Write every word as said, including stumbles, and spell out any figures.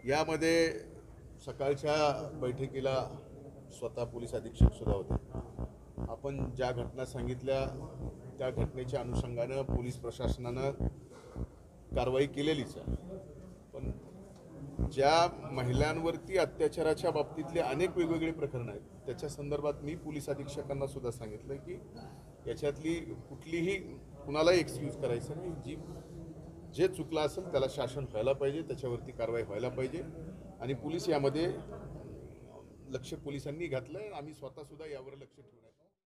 यामध्ये सकाळच्या बैठकीला स्वतः पोलीस अधीक्षक सुद्धा होते। आपण ज्या घटना सांगितल्या त्या घटनेच्या अनुषंगाने पोलीस प्रशासनाने कारवाई केलेलीच आहे, पण ज्या महिलांवरती अत्याचाराच्या बाबतीतले अनेक वेगवेगळे प्रकरण आहेत त्याच्या संदर्भात मी पोलीस अधीक्षकांना सुद्धा सांगितलं की याच्यातली कुठलीही कुणालाही एक्सक्यूज करायचं नाही। जी जे चुकलं असेल त्याला शासन व्हायला पाहिजे, त्याच्यावरती कारवाई व्हायला पाहिजे आणि पोलीस यामध्ये लक्ष पोलिसांनी घातलं। आम्ही स्वतः सुद्धा यावर लक्ष ठेवणार।